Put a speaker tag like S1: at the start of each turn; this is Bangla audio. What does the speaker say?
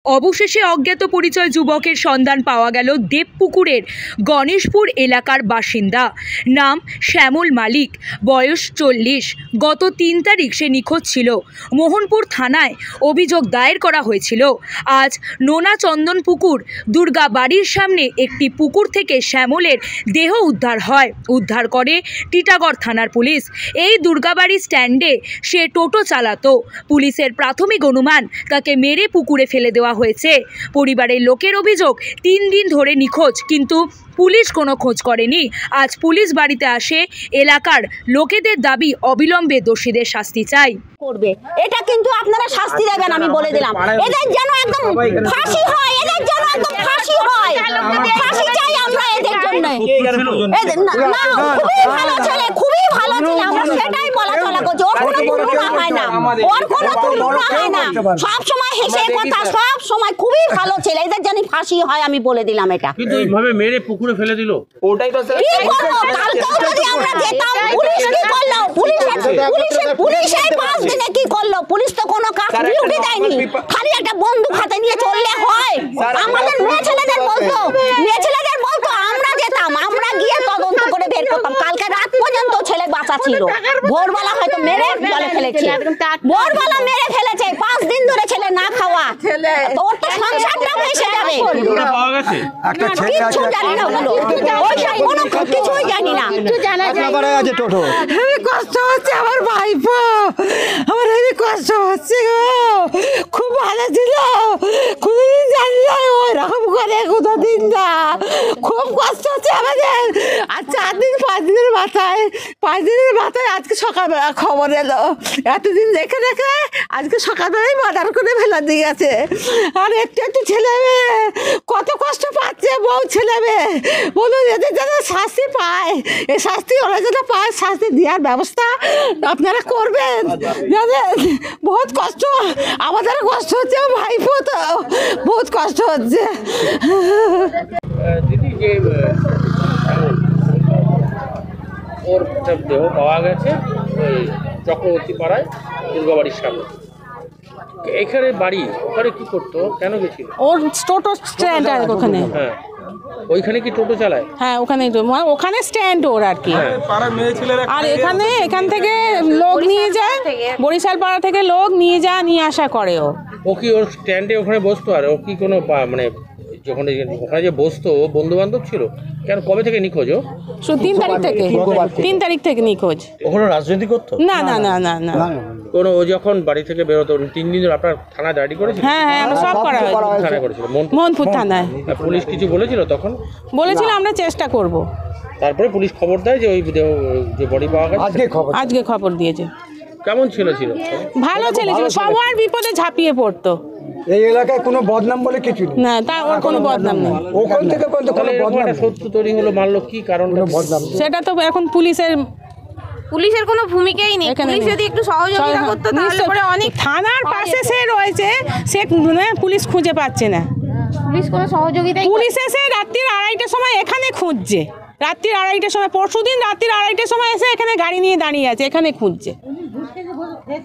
S1: অবশেষে অজ্ঞাত পরিচয় যুবকের সন্ধান পাওয়া গেল দেবপুকুরের গণেশপুর এলাকার বাসিন্দা। নাম শ্যামল মালিক, বয়স 40। গত 3 তারিখ সে নিখোঁজ ছিল। মোহনপুর থানায় অভিযোগ দায়ের করা হয়েছিল। আজ নোনা চন্দনপুকুর দুর্গা বাড়ির সামনে একটি পুকুর থেকে শ্যামলের দেহ উদ্ধার হয়। উদ্ধার করে টিটাগড় থানার পুলিশ। এই দুর্গাবাড়ি স্ট্যান্ডে সে টোটো চালাতো। পুলিশের প্রাথমিক অনুমান তাকে মেরে পুকুরে ফেলে দেওয়া হয়েছে। পরিবারের লোকের অভিযোগ 3 দিন ধরে নিখোঁজ, কিন্তু পুলিশ কোনো খোঁজ করেনি। আজ পুলিশ বাড়িতে আসে। এলাকার লোকেদের দাবি অবিলম্বে দোষীদের শাস্তি চাই।
S2: করবে এটা কিন্তু আপনারা শাস্তি দেবেন, আমি বলে দিলাম। এদের যেন একদম ফাঁসি হয়, এদের যেন একদম ফাঁসি হয়, ফাঁসি চাই আমরা এদের জন্য। না, খুবই ভালো ছেলে, খুবই ভালো ছেলে, আমরা সেটাই বলা চলা করছি। ওর কোনো তুলনা হয় না, ওর কোনো তুলনা হয় না। সব সময় হেসে কথা, সব সময় খুবই ভালো ছেলে। এদের যেন ফাঁসি হয়, আমি বলে দিলাম এটা।
S3: কিন্তু এইভাবে মেরে পুকুরে ফেলে দিল, ওটাই তো
S2: কি করব? কালকেও যদি আমরা যেতাম, পুলিশ কি করলো? পুলিশের 5 দিনে কি করলো? পুলিশ তো কোনো কাজ ডিউটি দেয়নি, খালি একটা বন্দুক হাতে নিয়ে চললে হয়? আমাদের মেয়ে ছেলেদের বলতো আমরা যেতাম, আমরা গিয়ে তদন্ত করে বের করতাম। কালকে রাত পর্যন্ত ছেলে বাঁচা ছিল, ভোরবেলা হয়তো মেরে জলে ফেলেছে, ভোরবেলা মেরে ফেলেছে। 5 দিন ধরে ছেলে না খাওয়া, তোর তো সংসারটা ভেসে যাবে। কিচ্ছু জানি না, ওইসব কোনো কিছুই জানি না।
S4: কষ্ট হচ্ছে আমার ভাইপো, আমার হেবি কষ্ট হচ্ছে গো। খুব ভালো ছিল, কোনোদিন জানি না ওইরকম করে কোনোদিন না। খুব কষ্ট হচ্ছে আমাদের। আর 4 দিন 5 দিনের মাথায় আজকে সকালবেলা খবর এলো। এতদিন দেখে আজকে সকালবেলায় মার্ডার করে ফেলা দিয়ে গেছে। আর একটু ছেলে মেয়ে কত কষ্ট পাচ্ছে, বউ ছেলে মেয়ে। বলুন, এদের যেন শাস্তি পায়, এই শাস্তি ওরা যেন পায়, শাস্তি দেওয়ার ব্যবস্থা আপনারা করবেন। জানেন, বহুত কষ্ট, আমাদের কষ্ট হচ্ছে, ভাইপো তো বহুত কষ্ট হচ্ছে।
S3: দিদি, যে ওর দেহ পাওয়া গেছে ওই চক্রবর্তী পাড়ায় দুর্গাবাড়ির সামনে। এখানে বাড়ি, ওখানে কি করতো, কেন গেছিল?
S5: ওর টোটো স্ট্যান্ড আর ওখানে।
S3: হ্যাঁ, ওইখানে কি টোটো চালায়?
S5: হ্যাঁ, ওখানে স্ট্যান্ড ওর আর কি। আর এখান থেকে লোক নিয়ে যায়, বরিশাল পাড়া থেকে লোক নিয়ে আসা করে।
S3: ও কি ওর স্ট্যান্ডে ওখানে বসতো? আর ও কি কোনো মানে যখন ওখানে যে বসতো, বন্ধু বান্ধব ছিল? কেন, কবে থেকে নিখোঁজ? ও
S5: 3 তারিখ থেকে নিখোঁজ।
S3: ওখানে রাজনীতি করতো?
S5: না।
S3: কোনো ও যখন বাড়ি থেকে বেরোতো 3 দিন ধরে আপনার থানা ডায়েরি করেছিল?
S5: হ্যাঁ, আমরা সব করা হয়েছে।
S3: থানায় করেছিল,
S5: মোহনপুর থানায়।
S3: পুলিশ কিছু বলেছিল তখন?
S5: বলেছিল আমরা চেষ্টা করব।
S3: তারপরে পুলিশ খবর দেয় যে ওই যে বডি পাওয়া গেছে।
S5: আজকে খবর দিয়েছে।
S3: কেমন ছিল?
S5: ভালো ছেলে ছিল, সবার বিপদে ঝাঁপিয়ে পড়তো।
S6: এই এলাকায় কোনো বদনাম বলে কিছু
S5: না, তা ওর কোনো বদনাম নেই।
S6: ওখান থেকে
S3: শত্রু তৈরি হলো, মারলো, কি কারণ?
S5: সেটা তো এখন পুলিশের
S7: কোনো ভূমিকাই নেই। পুলিশ যদি একটু সহযোগিতা করতো তাহলে পরে অনেক।
S5: থানার পাশে সে রয়েছে, সে পুলিশ খুঁজে পাচ্ছে না।
S7: পুলিশ কোনো সহযোগিতা,
S5: পুলিশ এসে রাত্রির 2:30টার সময় এখানে খুঁজছে। রাত্রির 2:30টার সময়, পরশুদিন রাত্রির 2:30টার সময় এসে এখানে গাড়ি নিয়ে দাঁড়িয়ে আছে, এখানে খুঁজছে।